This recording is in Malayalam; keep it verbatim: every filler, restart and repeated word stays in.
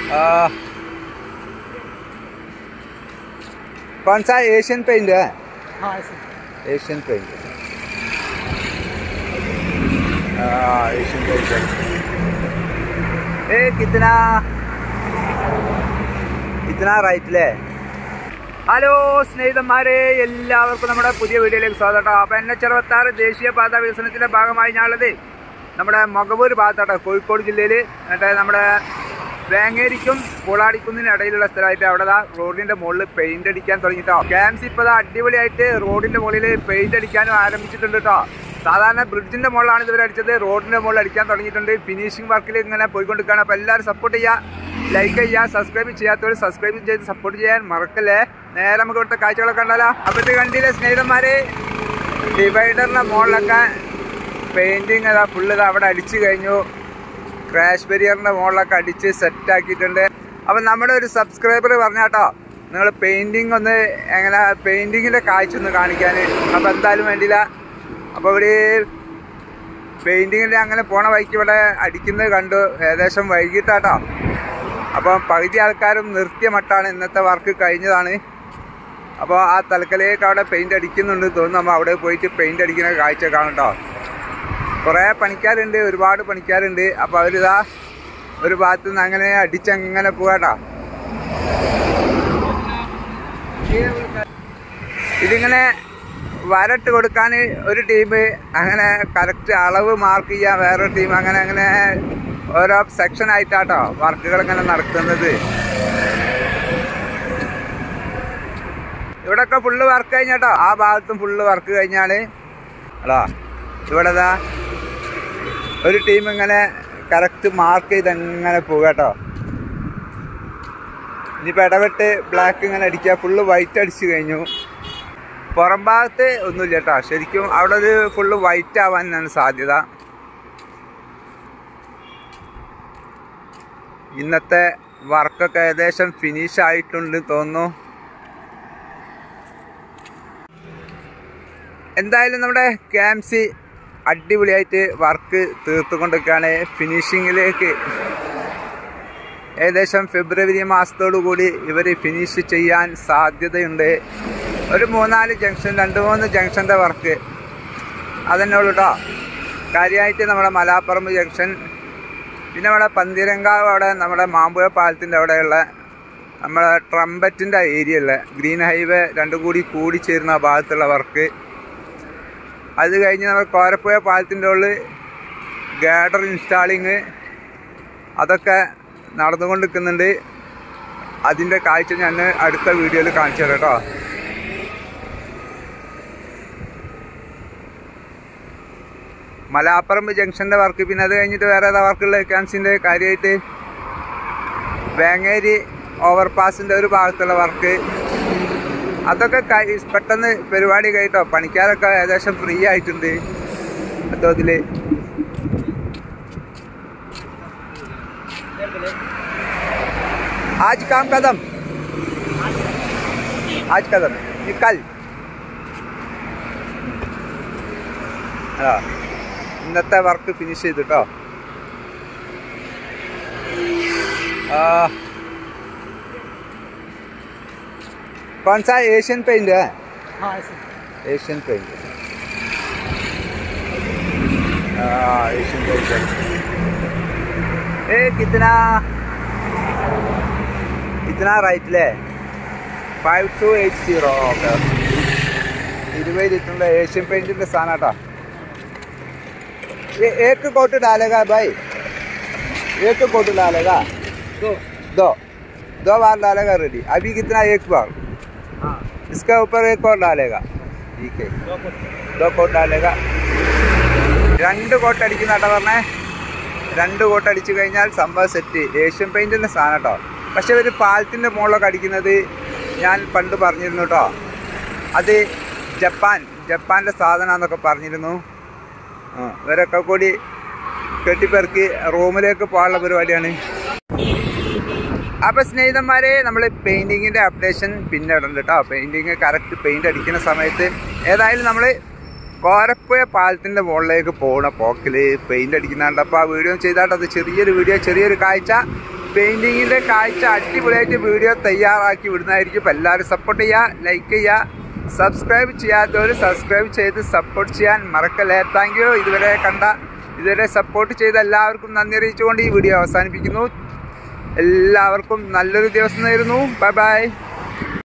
आ, कौन सा एशियन पेंट है? हाँ एशियन पेंट। हाँ एशियन पेंट है। ए कितना इतना റൈറ്റില്ലേ? ഹലോ സ്നേഹിതന്മാരെ, എല്ലാവർക്കും നമ്മുടെ പുതിയ വീഡിയോയിലേക്ക് സ്വാഗതം കേട്ടോ. അപ്പോൾ എൻ എച്ച് അറുപത്താറ് ദേശീയപാത വികസനത്തിൻ്റെ ഭാഗമായി ഞാനുള്ളത് നമ്മുടെ മൊകവൂർ ഭാഗത്താട്ടോ, കോഴിക്കോട് ജില്ലയിൽ. എന്നിട്ട് നമ്മുടെ വേങ്ങേരിക്കും പൂളാടിക്കുന്നിനും ഇടയിലുള്ള സ്ഥലമായിട്ട് അവിടെ റോഡിൻ്റെ മുകളിൽ പെയിൻ്റ് അടിക്കാൻ തുടങ്ങിയിട്ടോ. ക്യാംസ് ഇപ്പോൾ അടിപൊളിയായിട്ട് റോഡിൻ്റെ മുകളിൽ പെയിൻ്റ് അടിക്കാനും ആരംഭിച്ചിട്ടുണ്ട് കേട്ടോ. സാധാരണ ബ്രിഡ്ജിൻ്റെ മുകളിലാണ് ഇതുവരെ അടിച്ചത്, റോഡിൻ്റെ മുകളിൽ അടിക്കാൻ തുടങ്ങിയിട്ടുണ്ട്. ഫിനിഷിംഗ് വർക്കിൽ ഇങ്ങനെ പോയിക്കൊണ്ടിരിക്കുകയാണ്. അപ്പോൾ എല്ലാവരും സപ്പോർട്ട് ചെയ്യുക, ലൈക്ക് ചെയ്യുക, സബ്സ്ക്രൈബ് ചെയ്യാത്തവർ സബ്സ്ക്രൈബ് ചെയ്ത് സപ്പോർട്ട് ചെയ്യാൻ മറക്കല്ലേ. നേരെ നമുക്ക് ഇവിടുത്തെ കാഴ്ചകളൊക്കെ ഉണ്ടല്ലോ. അപ്പോഴത്തെ കണ്ടില്ലേ സ്നേഹിതന്മാരെ, ഡിവൈഡറിൻ്റെ മുകളിലൊക്കെ പെയിൻറ്റിങ് അതാ ഫുള്ള് ഇതാ അവിടെ അടിച്ചു കഴിഞ്ഞു. ക്രാഷ് ബാരിയറിൻ്റെ മുകളിലൊക്കെ അടിച്ച് സെറ്റാക്കിയിട്ടുണ്ട്. അപ്പം നമ്മുടെ ഒരു സബ്സ്ക്രൈബർ പറഞ്ഞാട്ടോ, നിങ്ങൾ പെയിൻറ്റിങ് ഒന്ന് എങ്ങനെ പെയിൻറ്റിങ്ങിൻ്റെ കാഴ്ച ഒന്ന് കാണിക്കാൻ. അപ്പോൾ എന്തായാലും വേണ്ടിയില്ല. അപ്പോൾ ഇവിടെ പെയിൻറ്റിങ്ങിൽ അങ്ങനെ പോണ വഴിക്ക് ഇവിടെ അടിക്കുന്നത് കണ്ടു. ഏകദേശം വൈകിട്ടാട്ടോ. അപ്പം പകുതി ആൾക്കാരും നിർത്തിയ മട്ടാണ്, ഇന്നത്തെ വർക്ക് കഴിഞ്ഞതാണ്. അപ്പോൾ ആ തലക്കലേക്ക് അവിടെ പെയിൻ്റ് അടിക്കുന്നുണ്ട് തോന്നുന്നു. നമ്മൾ അവിടെ പോയിട്ട് പെയിൻ്റ് അടിക്കുന്ന കാഴ്ച കാണട്ടോ. കുറേ പണിക്കാരുണ്ട്, ഒരുപാട് പണിക്കാരുണ്ട്. അപ്പോൾ അവരിതാ ഒരു ഭാഗത്തു നിന്ന് അങ്ങനെ അടിച്ചങ്ങനെ പോകാട്ടോ. ഇതിങ്ങനെ വരട്ട് കൊടുക്കാൻ ഒരു ടീം, അങ്ങനെ കറക്റ്റ് അളവ് മാർക്ക് ചെയ്യാൻ വേറൊരു ടീം, അങ്ങനെ അങ്ങനെ ഓരോ സെക്ഷൻ ആയിട്ടാട്ടോ വർക്കുകൾ ഇങ്ങനെ നടത്തുന്നത്. ഇവിടെയൊക്കെ ഫുള്ള് വർക്ക് കഴിഞ്ഞാട്ടോ. ആ ഭാഗത്തും ഫുള്ള് വർക്ക് കഴിഞ്ഞാണ്. അല്ലോ ഇവിടെ ഒരു ടീം ഇങ്ങനെ കറക്റ്റ് മാർക്ക് ചെയ്ത് എങ്ങനെ പോകാട്ടോ. ഇനിയിപ്പോൾ ഇടപെട്ട് ബ്ലാക്ക് ഇങ്ങനെ അടിക്കുക. ഫുള്ള് വൈറ്റ് അടിച്ചു കഴിഞ്ഞു. പുറം ഭാഗത്ത് ഒന്നുമില്ല കേട്ടോ. ശരിക്കും അവിടെ ഒരു ഫുള്ള് വൈറ്റ് ആവാനാണ് സാധ്യത. ഇന്നത്തെ വർക്കൊക്കെ ഏകദേശം ഫിനിഷ് ആയിട്ടുണ്ട് തോന്നുന്നു. എന്തായാലും നമ്മുടെ ക്യാംസി അടിപൊളിയായിട്ട് വർക്ക് തീർത്തുകൊണ്ടിരിക്കുകയാണ്. ഫിനിഷിങ്ങിലേക്ക് ഏകദേശം ഫെബ്രുവരി മാസത്തോടു കൂടി ഇവർ ഫിനിഷ് ചെയ്യാൻ സാധ്യതയുണ്ട്. ഒരു മൂന്നാല് ജംഗ്ഷൻ, രണ്ട് മൂന്ന് ജംഗ്ഷൻ്റെ വർക്ക് അതന്നെ ഉള്ളൂ കേട്ടോ. കാര്യമായിട്ട് നമ്മുടെ മലാപ്പറമ്പ് ജംഗ്ഷൻ, പിന്നെ നമ്മുടെ പന്തിരങ്കാവ് അവിടെ നമ്മുടെ മാമ്പുഴ പാലത്തിൻ്റെ അവിടെയുള്ള നമ്മുടെ ട്രംപറ്റിൻ്റെ ഏരിയയുള്ള ഗ്രീൻ ഹൈവേ രണ്ടും കൂടി കൂടിച്ചേരുന്ന ഭാഗത്തുള്ള വർക്ക്. അത് കഴിഞ്ഞ് നമ്മൾ കോരപ്പുഴ പാലത്തിൻ്റെ ഉള്ളിൽ ഗാഡർ ഇൻസ്റ്റാളിങ് അതൊക്കെ നടന്നുകൊണ്ടിരിക്കുന്നുണ്ട്. അതിൻ്റെ കാഴ്ച ഞാൻ അടുത്ത വീഡിയോയിൽ കാണിച്ചു തരാം കേട്ടോ. മലാപ്പറമ്പ് ജംഗ്ഷൻ്റെ വർക്ക്, പിന്നെ അത് കഴിഞ്ഞിട്ട് വേറെ ഏതാ വർക്കുള്ള ക്യാൻസിൻ്റെ കാര്യമായിട്ട് വേങ്ങേരി ഓവർപാസിൻ്റെ ഒരു ഭാഗത്തുള്ള വർക്ക്. അതൊക്കെ പെട്ടെന്ന് പരിപാടി കഴിട്ടോ. പണിക്കാരൊക്കെ ഏകദേശം ഫ്രീ ആയിട്ടുണ്ട് തോതിൽ. आज काम कदम आज कदम निकल ഇന്നത്തെ വർക്ക് ഫിനിഷ് ചെയ്തു കേട്ടോ. कौन सा एशियन पेंट है? हाँ एशियन पेंट। हाँ एशियन पेंट है। ए कितना इतना റൈറ്റില്ലേ? Five two eight zero. Okay, ഇരുപത് ലിറ്ററിൻ്റെ ഏഷ്യൻ പെയിൻറ്റിൻ്റെ സാധനം കേട്ടോ. ये एक कोट डालेगा भाई, एक कोट डालेगा, दो दो दो बार डालेगा रेडी. अभी कितना? एक बार. हाँ, इसके ऊपर एक और डालेगा. ठीक है, दो कोट डालेगा. രണ്ട് കോട്ട് അടിക്കുന്ന കേട്ടോ പറഞ്ഞേ. രണ്ട് കോട്ട് അടിച്ചു കഴിഞ്ഞാൽ സംഭവം സെറ്റ്. ഏഷ്യൻ പെയിൻറ്റിൻ്റെ സാധനം കേട്ടോ. പക്ഷെ ഒരു പാലത്തിൻ്റെ മുകളിലൊക്കെ അടിക്കുന്നത് ഞാൻ പണ്ട് പറഞ്ഞിരുന്നു കേട്ടോ. അത് ജപ്പാൻ ജപ്പാൻ്റെ സാധനമാണെന്നൊക്കെ പറഞ്ഞിരുന്നു. ആ ഇവരൊക്കെ കൂടി കെട്ടിപ്പെറുക്കി റൂമിലേക്ക് പോകാനുള്ള പരിപാടിയാണ്. അപ്പോൾ സ്നേഹിതന്മാരെ, നമ്മൾ പെയിൻറ്റിങ്ങിൻ്റെ അപ്ഡേഷൻ പിന്നെ ഇടുന്നുണ്ട് കേട്ടോ. പെയിൻറ്റിങ് കറക്റ്റ് പെയിൻറ്റ് അടിക്കുന്ന സമയത്ത് ഏതായാലും നമ്മൾ കോരപ്പുഴ പാലത്തിൻ്റെ മുകളിലേക്ക് പോകുന്ന പോക്കിൽ പെയിൻ്റ് അടിക്കുന്നുണ്ട്. അപ്പോൾ ആ വീഡിയോ ചെയ്താട്ടോ. അത് ചെറിയൊരു വീഡിയോ, ചെറിയൊരു കാഴ്ച. പെയിൻറ്റിങ്ങിൻ്റെ കാഴ്ച അടിപൊളിയായിട്ട് വീഡിയോ തയ്യാറാക്കി വിടുന്നതായിരിക്കും. അപ്പോൾ എല്ലാവരും സപ്പോർട്ട് ചെയ്യുക, ലൈക്ക് ചെയ്യുക. സബ്സ്ക്രൈബ് ചെയ്യാത്തവർ സബ്സ്ക്രൈബ് ചെയ്ത് സപ്പോർട്ട് ചെയ്യാൻ മറക്കല്ലേ. Thank you. ഇതുവരെ കണ്ട ഇതുവരെ സപ്പോർട്ട് ചെയ്ത എല്ലാവർക്കും നന്ദി അറിയിച്ചുകൊണ്ട് ഈ വീഡിയോ അവസാനിപ്പിക്കുന്നു. എല്ലാവർക്കും നല്ലൊരു ദിവസം നേരുന്നു. Bye by.